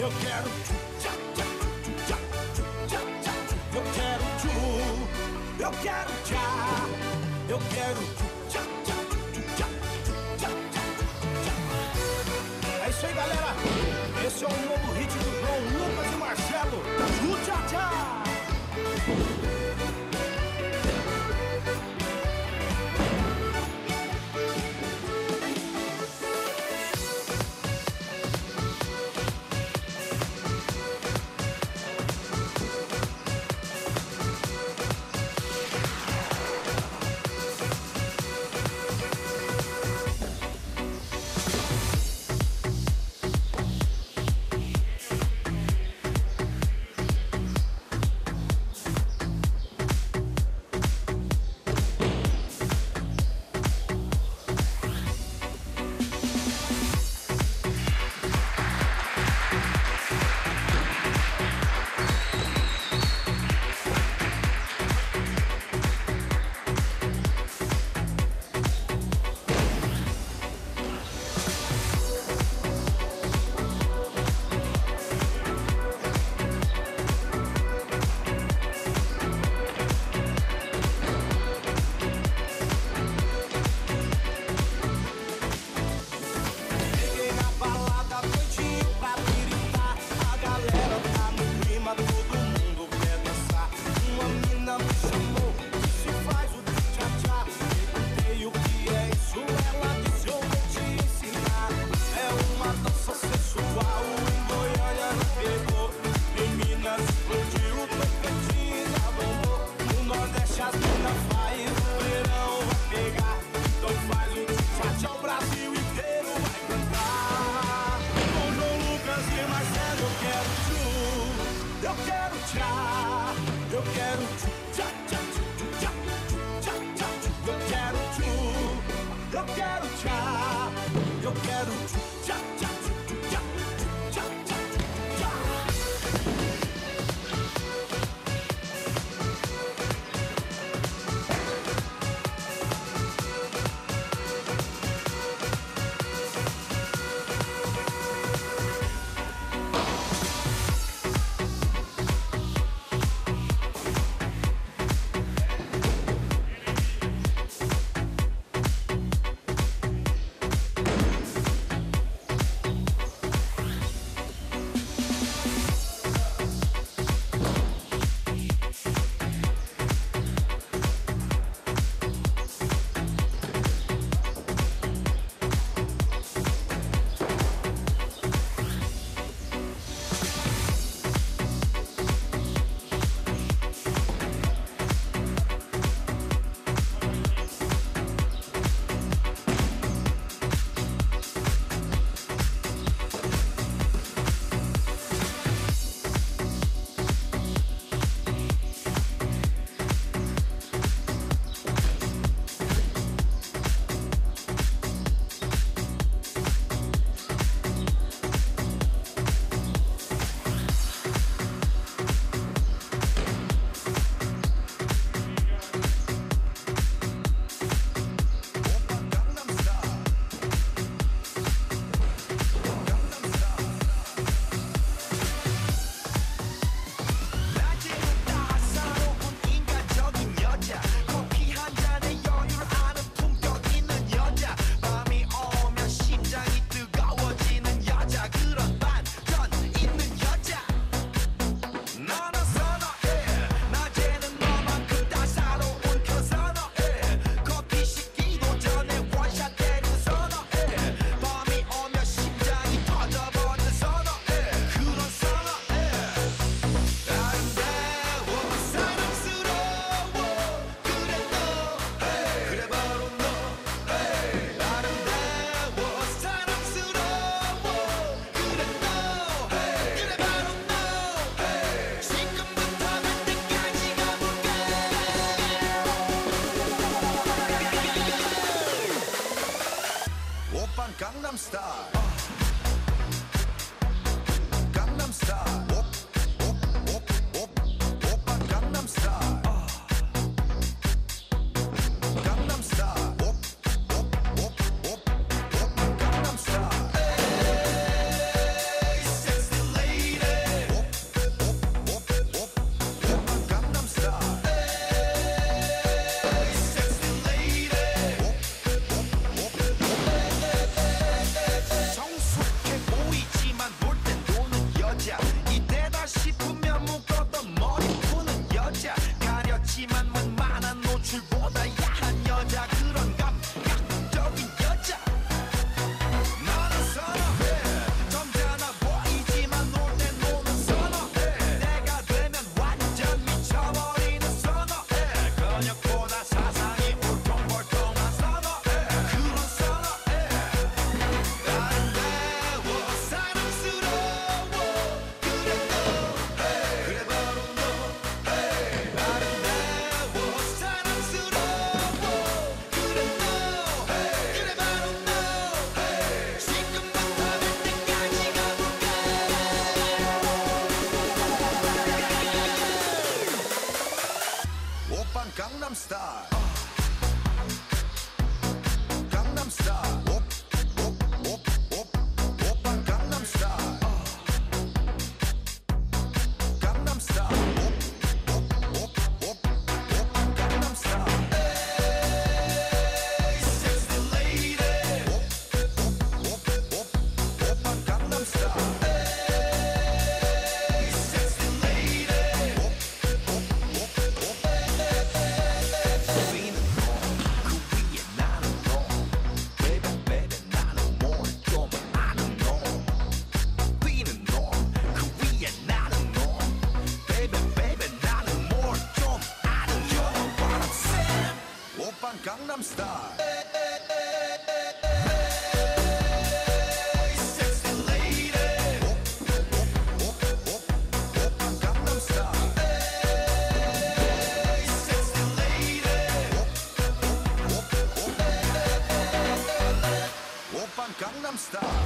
Eu quero tchá, tchá, tchá, tchá, tchá. Eu quero tchu. Eu quero tchá. Eu quero tchá, tchá, tchá, tchá, tchá, tchá. É isso aí, galera. Esse é o novo hit do João Lucas e Marcelo. Tchá, tchá. Gangnam Style. Gangnam Style. Op, op, op, op, Oppa Gangnam Style. Gangnam Style. Op, op, op, op, Oppa Gangnam Style. Hey, sexy lady. Style. Gangnam Style. Op, op, op, op, Oppa Gangnam Style. Gangnam Style. Op, op, op, op, Oppa Gangnam Style. Hey, sexy lady. Op, op, op, op, Oppa Gangnam Style. Hey, sexy lady. Op, op, op, op. Fine norm, Korea 나는 norm. Baby, baby 나는 more 좀 아는 norm. Fine norm, Korea 나는 norm. Baby, baby 나는 more 좀 아는 You know what I'm saying? 오빤 강남 스타일. Hey, sexy lady. op, op, op, 오빤 강남 스타일. Hey, sexy lady. op, op, 오빤 강남 스타일.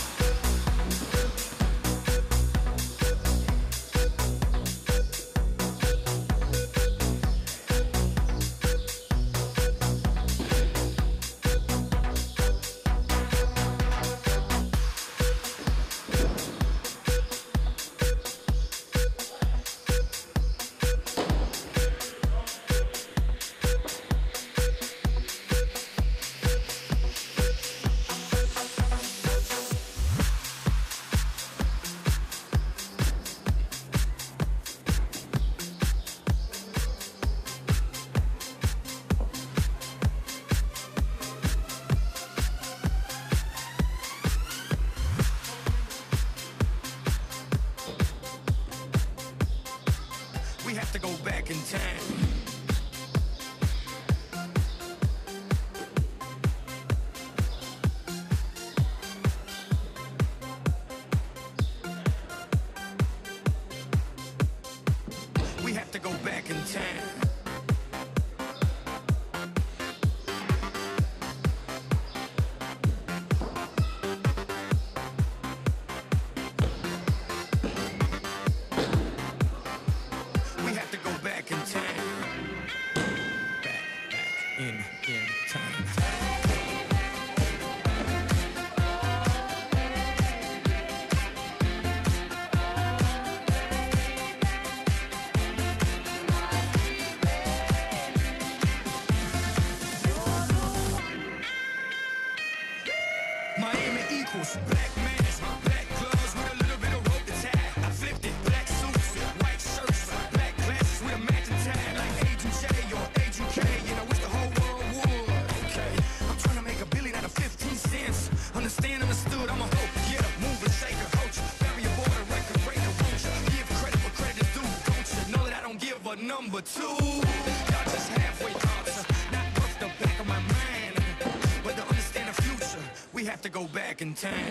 We have to go back in time. We have to go back in time. We have to go back in time. Back in time. Miami equals black mask, black gloves with a little bit of rope to tie. I flipped it, black suits, white shirts, black glasses with a matching tie, like Agent J or Agent K. You know, it's the whole world would. Okay, I'm trying to make $1 billion out of 15 cents. Understand, understood, I'm a hoe. Yeah, move and shake a coach. Bury a border record breaker, won't you? Give credit where credit is due, don't you? Know that I don't give a number two. Y'all just halfway thoughts, not worth the back of my mind. But to understand the future, we have to go back in time.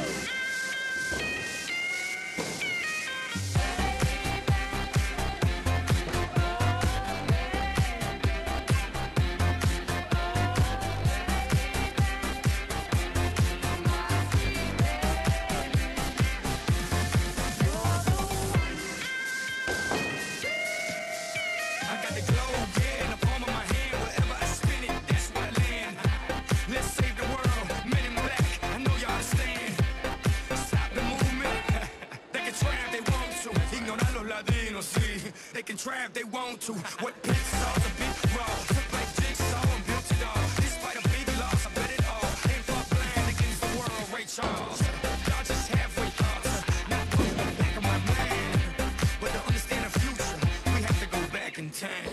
I got the globe, yeah, in the palm of my hand. Wherever I spin it, that's where I land. Let's save the world, men in black. I know y'all understand. Stop the movement. They can try if they want to. Ignorar los latinos, sí. They can try if they want to. What Pixar's a bit raw. Took like Jigsaw and built it all. Despite a big loss, I bet it all. Ain't fought blind against the world, Ray Charles. Y'all just halfway thoughts. Not putting the back of my mind. But to understand the future, we have to go back in time.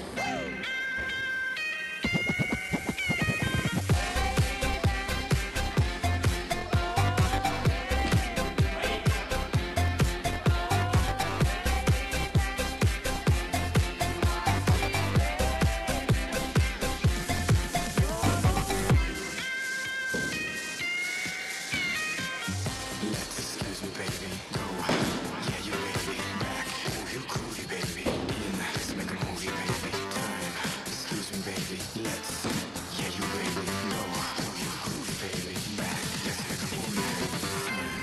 Excuse me, baby. Go. Yeah, you baby. Back. Move your groovy, baby. Let's make a movie, baby. Time. Excuse me, baby. Let's. Yeah, you baby. Go. Move your groovy, baby. Back. Let's make a movie, baby. Time.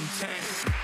time.